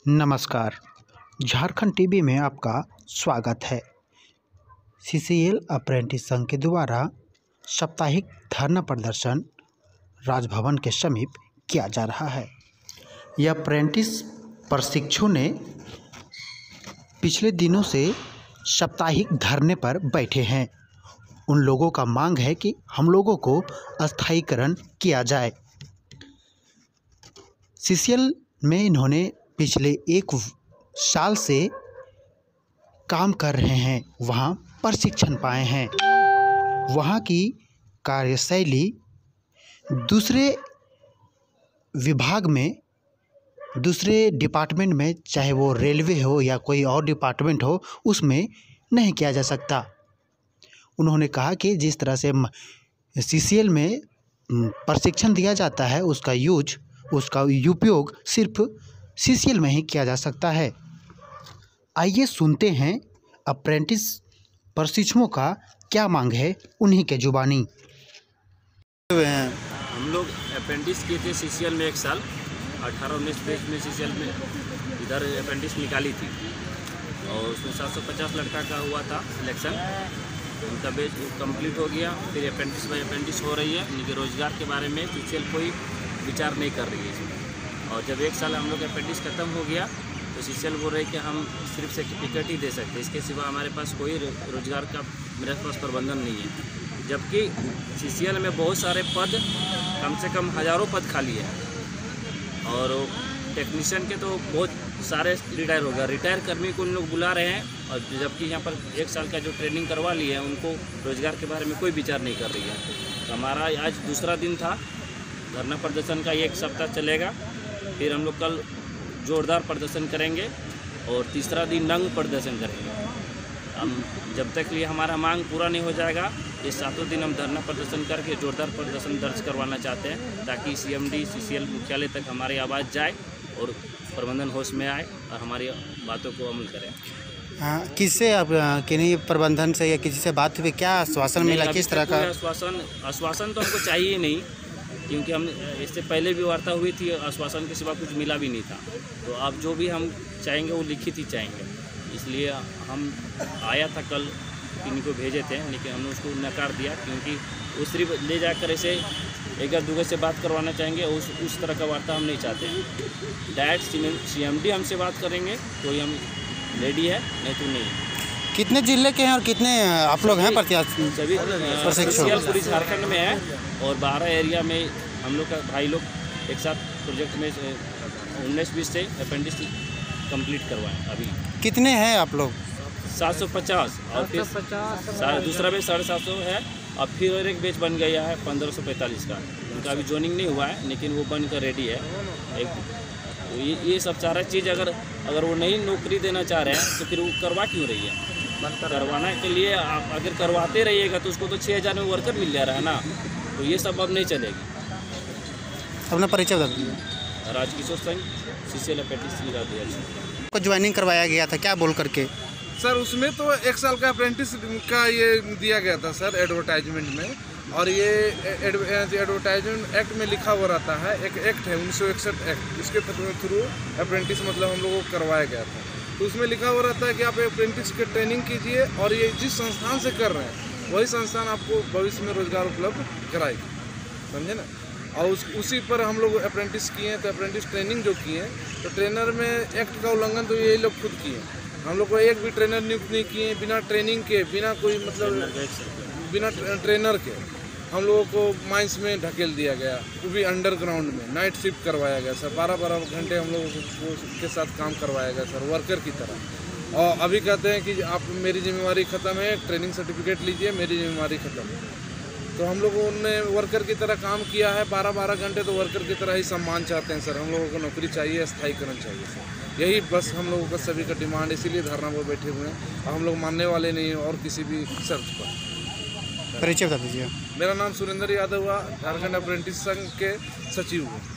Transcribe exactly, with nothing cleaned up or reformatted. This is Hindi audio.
नमस्कार, झारखंड टीवी में आपका स्वागत है। सीसीएल अप्रेंटिस संघ के द्वारा साप्ताहिक धरना प्रदर्शन राजभवन के समीप किया जा रहा है। यह अप्रेंटिस प्रशिक्षु ने पिछले दिनों से साप्ताहिक धरने पर बैठे हैं। उन लोगों का मांग है कि हम लोगों को अस्थायीकरण किया जाए। सीसीएल में इन्होंने पिछले एक साल से काम कर रहे हैं, वहाँ प्रशिक्षण पाए हैं। वहाँ की कार्यशैली दूसरे विभाग में, दूसरे डिपार्टमेंट में, चाहे वो रेलवे हो या कोई और डिपार्टमेंट हो, उसमें नहीं किया जा सकता। उन्होंने कहा कि जिस तरह से सीसीएल में प्रशिक्षण दिया जाता है, उसका यूज उसका उपयोग सिर्फ सीसीएल में ही किया जा सकता है। आइए सुनते हैं अप्रेंटिस प्रशिक्षुओं का क्या मांग है, उन्हीं के जुबानी। हम लोग अप्रेंटिस किए थे सीसीएल में एक साल, अठारह उन्नीस बैच में सीसीएल में इधर अप्रेंटिस निकाली थी और उसमें सात सौ पचास लड़का का हुआ था सिलेक्शन। उनका बैच कंप्लीट हो गया। फिर अप्रेंटिस बाई अप्रेंटिस हो रही है। उनके रोजगार के बारे में सीसीएल कोई विचार नहीं कर रही है। और जब एक साल हम लोग अप्रेंटिस खत्म हो गया तो सीसीएल बोल रहे कि हम सिर्फ सर्टिफिकेट ही दे सकते हैं, इसके सिवा हमारे पास कोई रोजगार का मेरे पास प्रबंधन नहीं है। जबकि सीसीएल में बहुत सारे पद, कम से कम हज़ारों पद खाली है और टेक्नीशियन के तो बहुत सारे रिटायर हो गए। रिटायर कर्मी को उन लोग बुला रहे हैं और जबकि यहाँ पर एक साल का जो ट्रेनिंग करवा ली है, उनको रोजगार के बारे में कोई विचार नहीं कर रही है। तो हमारा आज दूसरा दिन था धरना प्रदर्शन का, एक सप्ताह चलेगा। फिर हम लोग कल जोरदार प्रदर्शन करेंगे और तीसरा दिन नंग प्रदर्शन करेंगे। हम जब तक लिए हमारा मांग पूरा नहीं हो जाएगा, ये सातों दिन हम धरना प्रदर्शन करके जोरदार प्रदर्शन दर्ज करवाना चाहते हैं, ताकि सीएमडी सीसीएल मुख्यालय तक हमारी आवाज़ जाए और प्रबंधन होश में आए और हमारी बातों को अमल करें। हाँ, किससे आप किन्हीं प्रबंधन से या किसी से बात हुई, क्या आश्वासन मिला, किस तरह का आश्वासन? आश्वासन तो हमको चाहिए ही नहीं, क्योंकि हम इससे पहले भी वार्ता हुई थी, आश्वासन के सिवा कुछ मिला भी नहीं था। तो अब जो भी हम चाहेंगे वो लिखित ही चाहेंगे। इसलिए हम आया था कल, इनको भेजे थे, लेकिन हमने उसको नकार दिया, क्योंकि वो सिर्फ ले जाकर ऐसे एक दूसरे से बात करवाना चाहेंगे। उस उस तरह का वार्ता हम नहीं चाहते हैं। डायरेक्ट सीएमडी हमसे बात करेंगे तो हम रेडी है, नहीं तो नहीं। कितने जिले के हैं और कितने आप लोग हैं प्रत्याशी? सभी सीसीएल पूरी झारखंड में है और बारह एरिया में हम लोग का भाई लोग एक साथ प्रोजेक्ट में उन्नीस बीस से अप्रेंटिस कंप्लीट करवाएं। अभी कितने हैं आप लोग? सात सौ पचास और फिर दूसरा बैच साढ़े सात सौ है। अब फिर और एक बैच बन गया है पंद्रह सौ पैंतालीस का। उनका अभी ज्वाइनिंग नहीं हुआ है, लेकिन वो बनकर रेडी है। एक ये ये सब सारा चीज़ अगर अगर वो नहीं नौकरी देना चाह रहे हैं तो फिर वो करवा क्यों रही है? करवाने के लिए आप अगर करवाते रहिएगा तो उसको तो छः हज़ार में वर्कर मिल जा रहा है ना, तो ये सब अब नहीं चलेगी। अपना परिचय बता दीजिए। राजकिशोर सिंह, सीसीएल अप्रेंटिस को ज्वाइनिंग करवाया गया था, क्या बोल करके? सर उसमें तो एक साल का अप्रेंटिस का ये दिया गया था सर एडवर्टाइजमेंट में, और ये एडवर्टाइजमेंट एक्ट में लिखा हुआ रहता है, एक एक्ट है उन्नीस सौ इकसठ एक्ट, इसके थ्रू अप्रेंटिस मतलब हम लोगों को करवाया गया था। तो उसमें लिखा हुआ रहता है कि आप अप्रेंटिस की ट्रेनिंग कीजिए और ये जिस संस्थान से कर रहे हैं वही संस्थान आपको भविष्य में रोजगार उपलब्ध कराएगी, समझे ना। और उस उसी पर हम लोग अप्रेंटिस किए हैं। तो अप्रेंटिस ट्रेनिंग जो किए तो ट्रेनर में एक्ट का उल्लंघन तो यही लोग खुद किए। हम लोग को एक भी ट्रेनर नियुक्त नहीं किए, बिना ट्रेनिंग के, बिना कोई मतलब बिना ट्रेनर के हम लोगों को माइंस में ढकेल दिया गया, वो भी अंडरग्राउंड में। नाइट शिफ्ट करवाया गया सर, बारह बारह घंटे हम लोगों को के साथ काम करवाया गया सर, वर्कर की तरह। और अभी कहते हैं कि आप मेरी जिम्मेवारी ख़त्म है, ट्रेनिंग सर्टिफिकेट लीजिए, मेरी जिम्मेवारी ख़त्म है। तो हम लोगों ने वर्कर की तरह काम किया है बारह बारह घंटे, तो वर्कर की तरह ही सम्मान चाहते हैं सर। हम लोगों को नौकरी चाहिए, स्थायीकरण चाहिए सर। यही बस हम लोगों का सभी का डिमांड, इसीलिए धरना पर बैठे हुए हैं। और हम लोग मानने वाले नहीं हैं और किसी भी शर्त पर। परिचय बता दीजिए। मेरा नाम सुरेंद्र यादव हुआ, झारखंड अप्रेंटिस संघ के सचिव हूँ।